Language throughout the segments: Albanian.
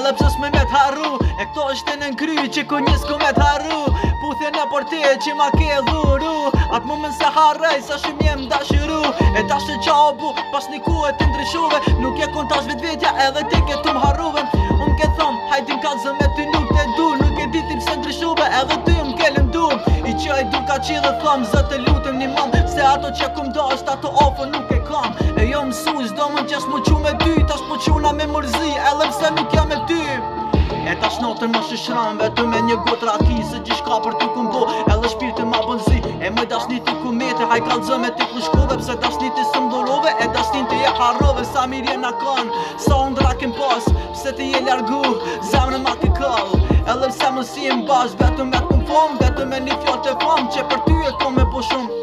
edhe pse s'me me t'harru. E këto është në nkry që ku njës ku me t'harru. Puthe në për ti që ma ke dhuru. Atë moment se harrej sa shumë jem dashuru. E tash që qa o bu pas një ku e t'ndryshuve. Nuk e kon tash vetvetja edhe ti ke tu m'harruve. Ke thom hajtin kallëzë me ty nuk te du. Nuk e diti pse ndryshuve edhe ty m'ke lëndu. I që i du ka qi dhe thom zëtë lutem një mam. Se ato që kum do është ato ofo nuk e kam. E jo mësu s'do më qes mu qu me ty. Tash po quna me mërzi edhe pse nuk jam me ty. E tash notën më shishram vetëm me një gotë raki. Se gjish ka për ty kum bo edhe shpirti ma bënzi. E mëj dashnit ti ku mete haj kallëzë me ti ku shkove. Pse dashnit ti së mdorove e dashnit ti e harrove. Sa mirë jena kan, sa undra kem pas. Pse ti je largu, zemrën ma ke kall. Edhe pse më si e m'bash vetëm me t'kum fom. Vetëm me një fjall të fam që për ty e kom me po shumë.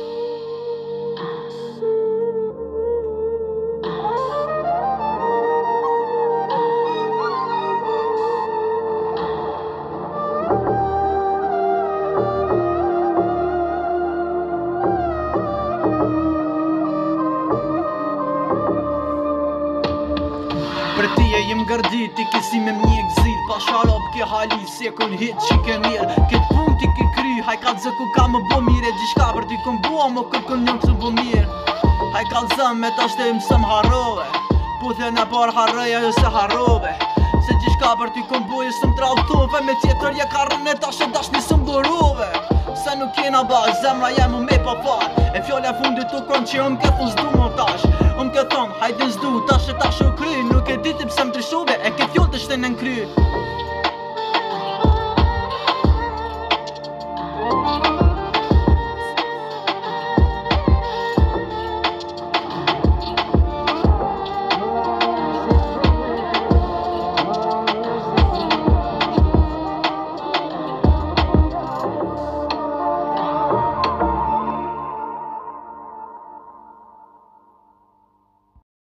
Për ti e jem gërdit, ti kesi me mnjek zit. Pa sharop ke hali, se kun hit që ke mirë. Këtë pun ti ke kry, haj kallëzë ku ka më bo mire. Gjishka për ti kun bua, më kërkën njëm të bo mirë. Haj kallëzë me ta shte më harrove. Puthe në par harreja jo se harrove. Se gjishka për ti kun bua, së më trauthove. Me tjetër je karën e ta shë dashni së më dorove. Se nuk jena bash, zemra jem me pa far. E fjalla fundit tu kon që ke thun s'du më tash. Ke thom, hajde s'du, tash e tash u kry. Nuk e diti pse më trishuve